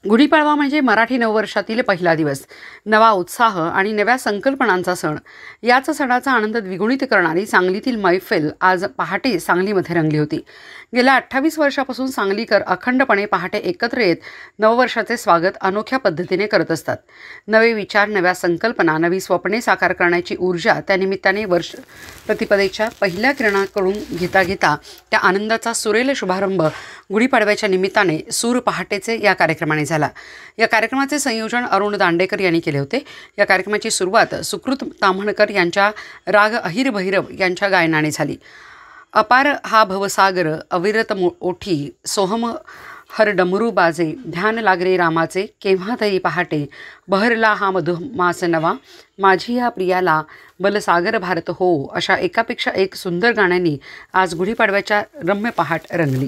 गुढीपाडवा म्हणजे मराठी नववर्षातील पहिला दिवस, नवा उत्साह आणि नव्या संकल्पनांचा सण। याच सणाचा आनंद द्विगुणित करणारी सांगलीतील मैफिल आज पहाटे सांगलीमध्ये रंगली होती। गेल्या 28 वर्षापासून सांगलीकर अखंडपणे पहाटे एकत्र येत नववर्षाचे स्वागत अनोख्या पद्धतीने करत असतात। नवे विचार, नव्या संकल्पना, नवी स्वप्ने साकार करण्याची ऊर्जा त्यानिमित्ताने वर्ष प्रतिपदेच्या पहिल्या किरणाकडून घेता त्या आनंदाचा सुरेल शुभारंभ गुढीपाडव्याच्या निमित्ताने सूर पहाटेचे या कार्यक्रमाने झाला। या कार्यक्रमाचे संयोजन अरुण दांडेकर यांनी केले होते। या कार्यक्रमाची सुरुवात सुकृत ताम्हणकर यांच्या राग अहिर भैरव यांच्या गायनाने झाली। अपार हा भवसागर, अविरत ओठी, सोहम हर डमरू बाजे, ध्यान लागरे रामाचे, केव्हा तरी पहाटे, बहरला हा मधुमास नवा, माझी या प्रियाला बलसागर भारत हो, अशा एकापेक्षा एक सुंदर गाण्यांनी आज गुढीपाडव्याच्या रम्य पहाट रंगली।